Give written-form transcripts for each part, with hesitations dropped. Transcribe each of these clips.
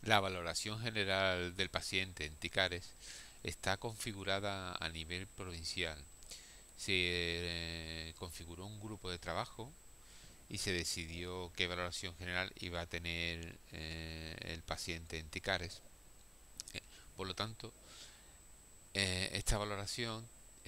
La valoración general del paciente en TICARES está configurada a nivel provincial. Se configuró un grupo de trabajo y se decidió qué valoración general iba a tener el paciente en TICARES. Por lo tanto, esta valoración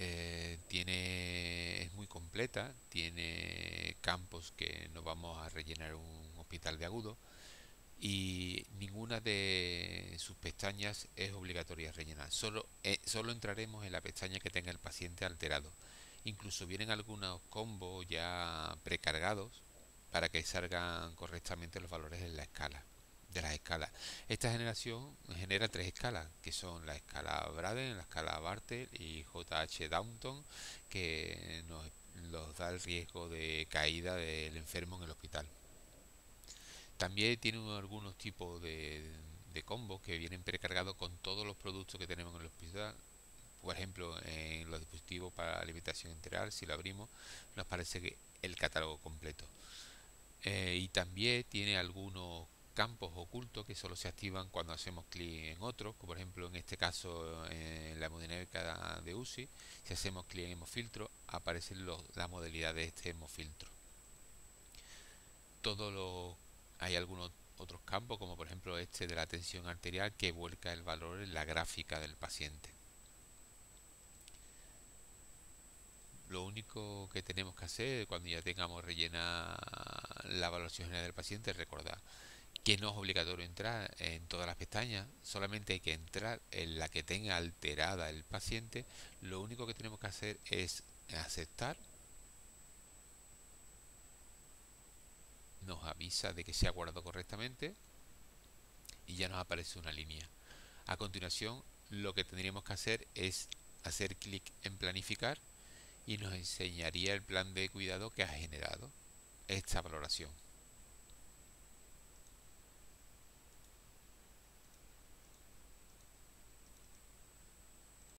es muy completa, tiene campos que no vamos a rellenar un hospital de agudo y ninguna de sus pestañas es obligatoria rellenar. Solo entraremos en la pestaña que tenga el paciente alterado. Incluso vienen algunos combos ya precargados para que salgan correctamente los valores en la escala de las escalas. Esta generación genera tres escalas, que son la escala Braden, la escala Bartel y JH Downton, que nos da el riesgo de caída del enfermo en el hospital. También tiene algunos tipos de combos que vienen precargados con todos los productos que tenemos en el hospital. Por ejemplo, en los dispositivos para alimentación enteral, si lo abrimos, nos parece que el catálogo completo. Y también tiene algunos campos ocultos que solo se activan cuando hacemos clic en otros, como por ejemplo en este caso en la hemodinámica de UCI, si hacemos clic en hemofiltro, aparecen la modalidad de este hemofiltro. Todo lo, Hay algunos otros campos, como por ejemplo este de la tensión arterial, que vuelca el valor en la gráfica del paciente. Lo único que tenemos que hacer cuando ya tengamos rellena la evaluación general del paciente es recordar que no es obligatorio entrar en todas las pestañas, solamente hay que entrar en la que tenga alterada el paciente. Lo único que tenemos que hacer es aceptar, nos avisa de que se ha guardado correctamente y ya nos aparece una línea. A continuación, lo que tendríamos que hacer es hacer clic en planificar y nos enseñaría el plan de cuidado que ha generado esta valoración.